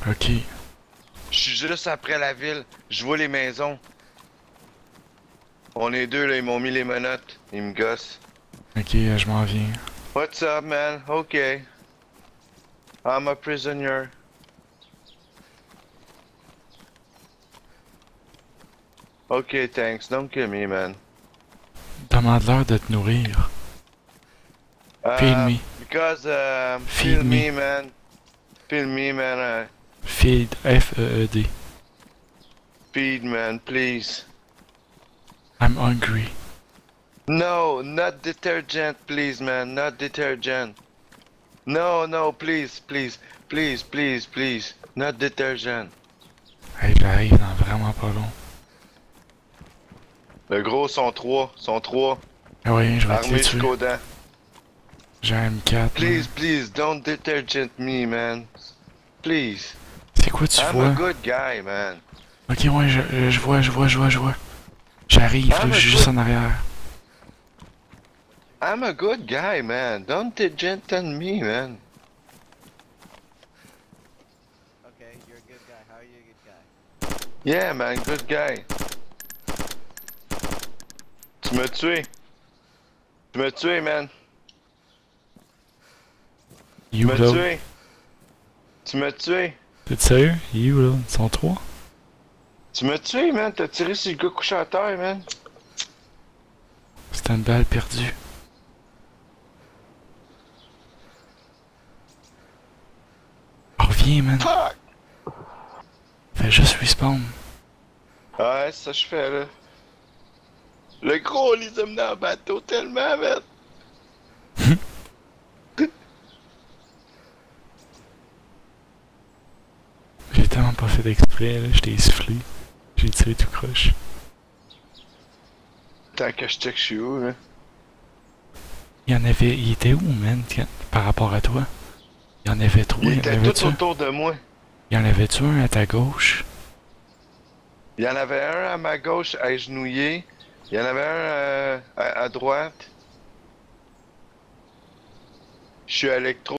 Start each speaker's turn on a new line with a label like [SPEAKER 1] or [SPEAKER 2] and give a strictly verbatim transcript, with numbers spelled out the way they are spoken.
[SPEAKER 1] Ok.
[SPEAKER 2] Je suis juste après la ville. Je vois les maisons. On est deux là, ils m'ont mis les menottes. Ils me gossent.
[SPEAKER 1] Ok, euh, je m'en viens.
[SPEAKER 2] What's up, man? Okay. I'm a prisoner. Okay, thanks. Don't kill me, man.
[SPEAKER 1] Demande l'air de te nourrir. Feed
[SPEAKER 2] Um,
[SPEAKER 1] me.
[SPEAKER 2] because, uh,
[SPEAKER 1] Feed
[SPEAKER 2] feel
[SPEAKER 1] me.
[SPEAKER 2] me, man. Feel me, man. Uh,
[SPEAKER 1] Feed. F E E D.
[SPEAKER 2] feed, man, please.
[SPEAKER 1] I'm hungry.
[SPEAKER 2] No, not detergent, please, man. Not detergent. No, no, please, please, please, please, please. Not detergent.
[SPEAKER 1] Hey, j'arrive dans vraiment pas long.
[SPEAKER 2] Le gros sont trois, sont trois.
[SPEAKER 1] Ah ouais, je vais te les
[SPEAKER 2] Armés
[SPEAKER 1] tuer.
[SPEAKER 2] jusqu'aux dents.
[SPEAKER 1] J'ai un M quatre, man.
[SPEAKER 2] Please, please, don't detergent me, man. Please.
[SPEAKER 1] C'est quoi tu
[SPEAKER 2] I'm a
[SPEAKER 1] vois?
[SPEAKER 2] good guy, man.
[SPEAKER 1] Ok, ouais, je, je vois, je vois, je vois, je vois. J'arrive, là,
[SPEAKER 2] I'm
[SPEAKER 1] je
[SPEAKER 2] a
[SPEAKER 1] suis juste
[SPEAKER 2] good,
[SPEAKER 1] en arrière.
[SPEAKER 2] I'm a good guy, man. Don't detergent me, man.
[SPEAKER 3] Okay, you're a good guy. How are you a good guy?
[SPEAKER 2] Yeah, man, good guy. Tu m'as tué. Tu m'as tué, man. Tu
[SPEAKER 1] You,
[SPEAKER 2] m'as
[SPEAKER 1] là?
[SPEAKER 2] tué. Tu m'as tué.
[SPEAKER 1] T'es sérieux? You, là? Ils sont trois?
[SPEAKER 2] Tu m'as tué, man. T'as tiré sur le gars couché à terre, man.
[SPEAKER 1] C'était une balle perdue. Oh, reviens, man.
[SPEAKER 2] Fuck!
[SPEAKER 1] Fais juste respawn.
[SPEAKER 2] Ouais, c'est ça que je fais, là. Le gros, les a menés en bateau tellement, man.
[SPEAKER 1] J'ai tellement pas fait d'exprès, là. Je t'ai soufflé. J'ai tiré tout croche.
[SPEAKER 2] Tant que je check, je suis où, là?
[SPEAKER 1] Il y en avait. Il était où, man, quand- par rapport à toi? Il y en avait trois.
[SPEAKER 2] Il
[SPEAKER 1] Il y en
[SPEAKER 2] était
[SPEAKER 1] avait-tu
[SPEAKER 2] tout
[SPEAKER 1] un?
[SPEAKER 2] autour de moi.
[SPEAKER 1] Il y en avait-tu un à ta gauche?
[SPEAKER 2] Il y en avait un à ma gauche, agenouillé. Il y en avait un euh, à, à droite. Je suis électro.